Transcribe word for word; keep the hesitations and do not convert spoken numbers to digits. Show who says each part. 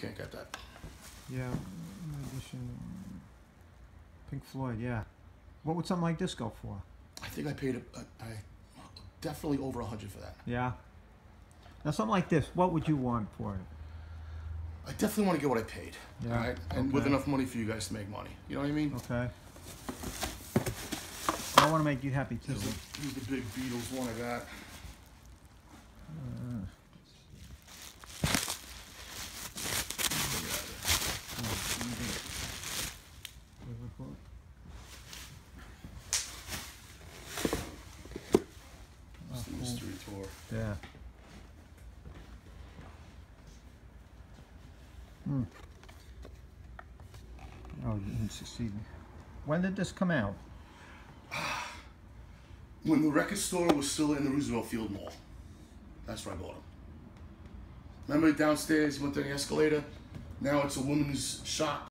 Speaker 1: can't get that.
Speaker 2: Yeah, in addition, Pink Floyd, yeah. What would something like this go for?
Speaker 1: I think I paid a, a, I definitely over a hundred for that.
Speaker 2: Yeah. Now something like this, what would you want for it?
Speaker 1: I definitely want to get what I paid.
Speaker 2: Yeah,
Speaker 1: All right, and
Speaker 2: okay.
Speaker 1: with enough money for you guys to make money. You know what I mean?
Speaker 2: Okay. I want to make you happy too.
Speaker 1: Here's the, here's the big Beatles one I got.
Speaker 2: Uh,
Speaker 1: It's the mystery tour.
Speaker 2: yeah. Hmm. Oh, you didn't succeed. When did this come out?
Speaker 1: When the record store was still in the Roosevelt Field Mall. That's where I bought them. Remember downstairs, you went down the escalator? Now it's a woman's shop.